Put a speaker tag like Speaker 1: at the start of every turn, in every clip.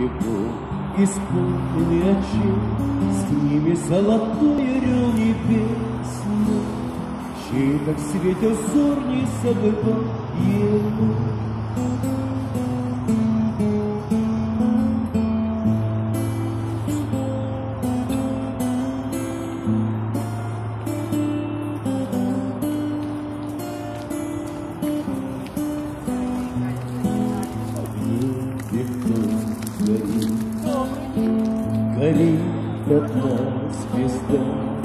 Speaker 1: его исполненные очи, с ними золотой орел небесный, чей, как светил взор, не забывал его. Горит одна звезда,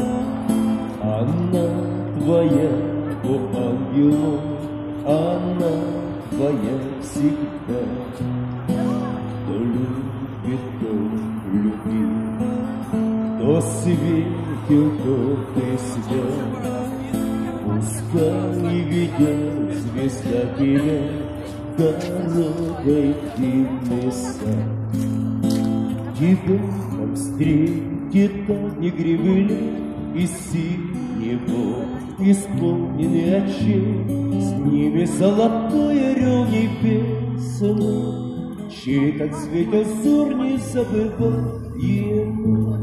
Speaker 1: она твоя, о ангелов, она твоя всегда. Кто любит, то любил, кто светил, тот и свят. Пускай ведет звезда тебя дорогой в дивный сад. Тебя там встретит огнегривый из синего исполненный очей, с ними золотой орел небесный, чей, как светил взор, не забывал его.